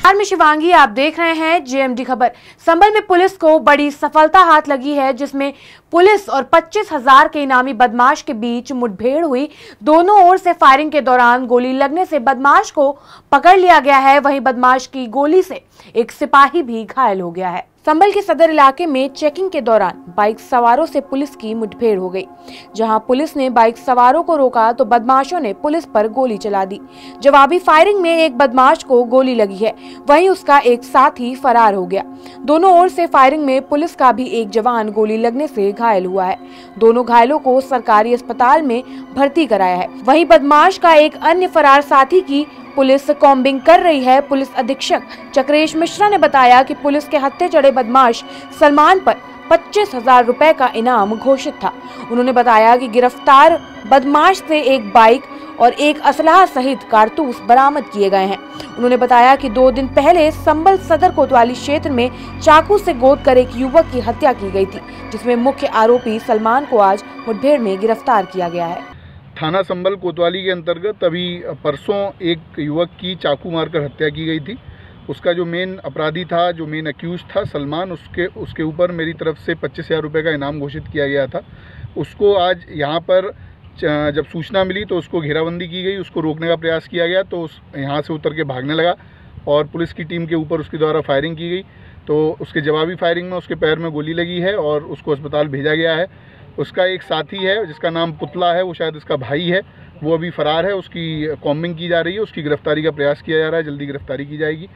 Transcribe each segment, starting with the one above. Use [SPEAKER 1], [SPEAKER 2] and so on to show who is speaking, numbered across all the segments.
[SPEAKER 1] में शिवांगी, आप देख रहे हैं जेएमडी खबर। संभल में पुलिस को बड़ी सफलता हाथ लगी है, जिसमें पुलिस और 25,000 के इनामी बदमाश के बीच मुठभेड़ हुई। दोनों ओर से फायरिंग के दौरान गोली लगने से बदमाश को पकड़ लिया गया है। वहीं बदमाश की गोली से एक सिपाही भी घायल हो गया है। संभल के सदर इलाके में चेकिंग के दौरान बाइक सवारों से पुलिस की मुठभेड़ हो गई। जहां पुलिस ने बाइक सवारों को रोका तो बदमाशों ने पुलिस पर गोली चला दी। जवाबी फायरिंग में एक बदमाश को गोली लगी है, वहीं उसका एक साथी फरार हो गया। दोनों ओर से फायरिंग में पुलिस का भी एक जवान गोली लगने से घायल हुआ है। दोनों घायलों को सरकारी अस्पताल में भर्ती कराया है। वहीं बदमाश का एक अन्य फरार साथी की पुलिस कॉम्बिंग कर रही है। पुलिस अधीक्षक चक्रेश मिश्रा ने बताया कि पुलिस के हत्थे चढ़े बदमाश सलमान पर 25,000 रुपए का इनाम घोषित था। उन्होंने बताया कि गिरफ्तार बदमाश से एक बाइक और एक असलहा सहित कारतूस बरामद किए गए हैं। उन्होंने बताया कि 2 दिन पहले संभल सदर कोतवाली क्षेत्र में चाकू से गोद कर एक युवक की हत्या की गई थी, जिसमें मुख्य आरोपी सलमान को आज मुठभेड़ में गिरफ्तार किया गया है।
[SPEAKER 2] थाना संभल कोतवाली के अंतर्गत अभी परसों एक युवक की चाकू मारकर हत्या की गई थी। उसका जो मेन अपराधी था, जो मेन अक्यूज था सलमान, उसके ऊपर मेरी तरफ से 25,000 रुपये का इनाम घोषित किया गया था। उसको आज यहाँ पर जब सूचना मिली तो उसको घेराबंदी की गई, उसको रोकने का प्रयास किया गया तो यहाँ से उतर के भागने लगा और पुलिस की टीम के ऊपर उसके द्वारा फायरिंग की गई। तो उसके जवाबी फायरिंग में उसके पैर में गोली लगी है और उसको अस्पताल भेजा गया है। उसका एक साथी है जिसका नाम पुतला है, वो शायद इसका भाई है, वो अभी फरार है। उसकी कॉम्बिंग की जा रही है, उसकी गिरफ्तारी का प्रयास किया जा रहा है, जल्दी गिरफ्तारी की जाएगी।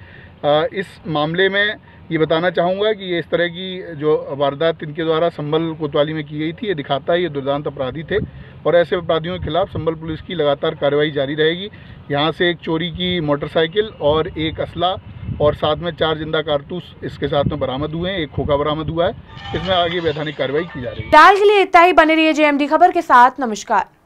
[SPEAKER 2] इस मामले में ये बताना चाहूँगा कि ये इस तरह की जो वारदात इनके द्वारा संभल कोतवाली में की गई थी, ये दिखाता है ये दुर्दांत अपराधी थे और ऐसे अपराधियों के खिलाफ संभल पुलिस की लगातार कार्रवाई जारी रहेगी। यहाँ से एक चोरी की मोटरसाइकिल और एक असला और साथ में 4 जिंदा कारतूस इसके साथ में बरामद हुए हैं, एक खोखा बरामद हुआ है। इसमें आगे वैधानिक कार्रवाई की जा रही है।
[SPEAKER 1] फिलहाल के लिए इतना ही। बने रहिए जेएमडी खबर के साथ। नमस्कार।